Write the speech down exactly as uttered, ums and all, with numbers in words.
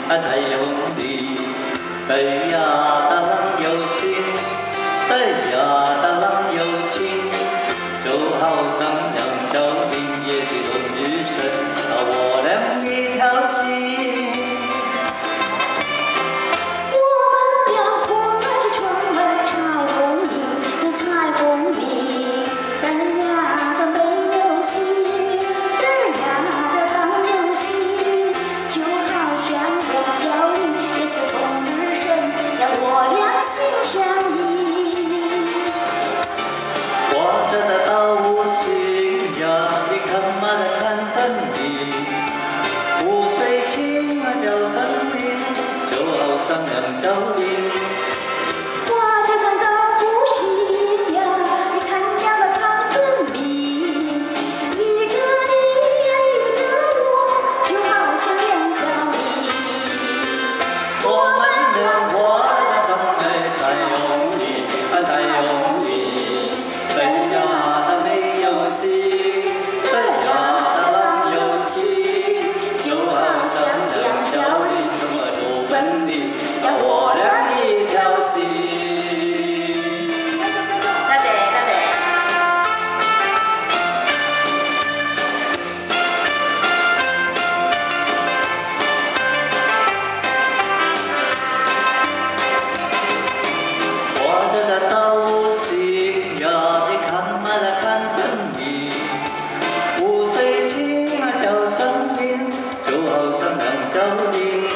啊才用力，对呀的人有心，对呀的人有情，就好像两条林也是种女神，啊我俩一条心。 两条林， 划着船的呼吸呀，你看呀那它分明，一个你呀一个我，就好像两条林。 我们俩划着船儿才用力，啊才用力，对呀的没有心，对呀的郎有情，就好像两条林，怎么不分离？ 我俩一条心。 大姐，大姐。 我这在斗心呀，你看嘛来看分明，湖水清啊叫声音，就好像两条林。